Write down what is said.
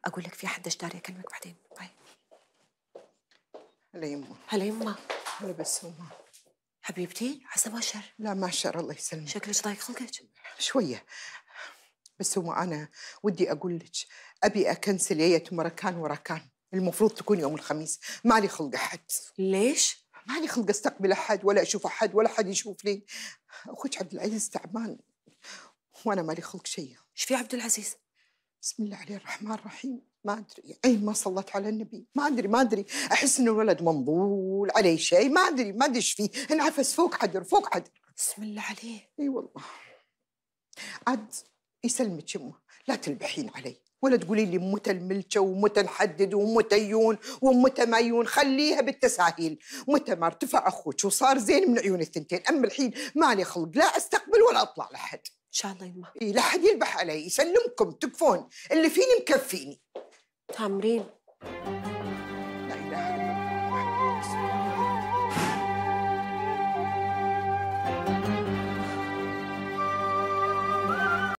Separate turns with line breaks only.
اقول لك في حد اشتاري، اكلمك بعدين. باي.
هلا يمه.
هلا يما.
هلا بسومة.
حبيبتي عسى ما شر.
لا ما شر، الله يسلمك.
شكلك ضايق خلقك.
شوية بس أنا ودي أقول لك أبي أكنسل يا مركان وركان، المفروض تكون يوم الخميس، مالي خلق أحد.
ليش؟
مالي خلق أستقبل أحد ولا أشوف أحد ولا أحد يشوف لي. أخوك عبد العزيز تعبان وأنا مالي خلق شيء.
ايش في عبد العزيز؟
بسم الله عليه الرحمن الرحيم، ما أدري عين ما صلت على النبي، ما أدري أحس إن الولد منظول عليه شيء، ما أدري إيش فيه، انعفس فوق حدر فوق حدر.
بسم الله عليه.
اي والله. عاد يسلمك يمه، لا تلبحين علي ولا تقولي لي متى الملكه ومتى نحدد ومتى يون ومتى ما يون، خليها بالتساهيل. متى ما ارتفع اخوك وصار زين من عيون الثنتين، اما الحين مالي خلق لا استقبل ولا اطلع لحد.
ان شاء الله يما.
اي لا حد يلبح علي، يسلمكم تكفون، اللي فيني مكفيني.
تامرين.